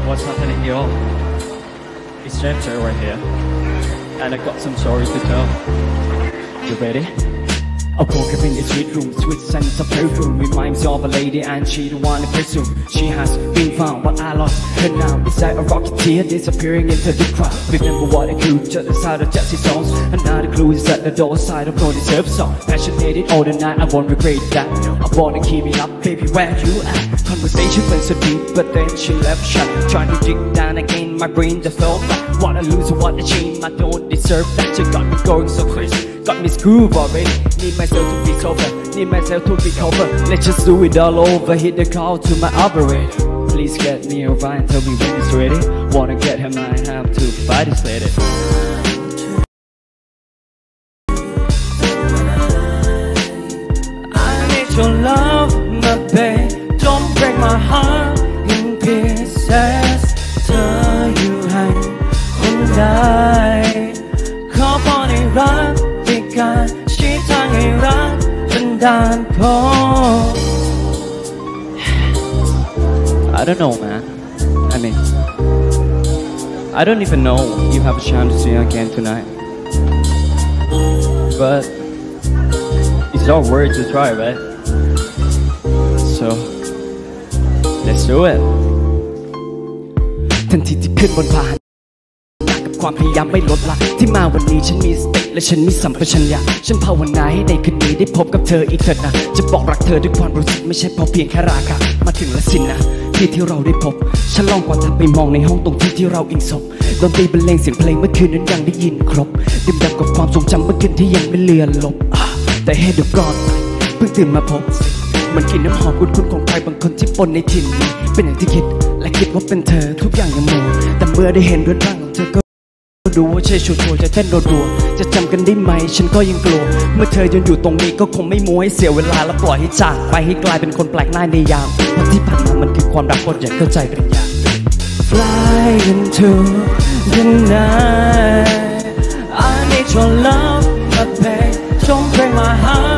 What's happening here? It's Chapter right here, and I got some stories to tell. You ready? I woke up in the sweet room, sweet sense of perfume reminds me of a lady and she don't wanna pursue. She has been found but I lost her now. Beside a rocketeer disappearing into the crowd. Remember what I do, just the side of Jesse's songs. Another clue is at the door side of no deserved song. Passionated all the night, I won't regret that. I wanna keep it up, baby, where you at? Conversation went so deep, but then she left shut. Trying to dig down again, my brain just fell back. What I lose and what I change, I don't deserve that. You got me going so crazy, got me screwed already. Need myself to be sober, need myself to recover. Let's just do it all over, hit the call to my operator. Please get me a ride and tell me when it's ready. Wanna get him, I have to fight it later. I need your love, my babe. Don't break my heart in pieces. เธออยู่ให้คนได้ขอพรให้รักด้วยการชี้ทางให้รักบันดาลพอ I don't know, man. I don't even know you have a chance to see her again tonight. But it's not worth to try, right? So let's do it. ทันทีที่ขึ้นบนพาหนะกับความพยายามไม่ลดละที่มาวันนี้ฉันมีสติและฉันมีสัมปชัญญะฉันภาวนาให้ในคืนนี้ได้พบกับเธออีกเถิดนะจะบอกรักเธอด้วยความรู้สึกไม่ใช่พอเพียงแค่ราคามาถึงละสินนะที่เราได้พบฉันลองกว่าทับไปมองในห้องตรงที่เราอิงศพดนตรีบรรเลงเสียงเพลงเมื่อคืนนั้นยังได้ยินครบดื่มด่ำกับความทรงจำเมื่อคืนที่ยังไม่เลือนลบแต่ให้เดี๋ยวก่อนเพิ่งตื่นมาพบมันกลิ่นน้ำหอมคุ้นๆของใครบางคนที่ปนในถิ่นนี้เป็นอย่างที่คิดและคิดว่าเป็นเธอทุกอย่างยังมัวแต่เมื่อได้เห็นด้วยร่างของเธอก็ดูว่าใช่ชัวร์จะเต้นรัวๆจะจำกันได้ไหมฉันก็ยังกลัวเมื่อเธอยืนอยู่ตรงนี้ก็คงไม่มัวให้เสียเวลาและปล่อยให้จากไปให้กลายเป็นคนแปลกหน้าในยามเพราะที่ผ่านมามันคือความรักคนอยากเข้าใจปริญญา Fly into the night I need your love but babe don't break my heart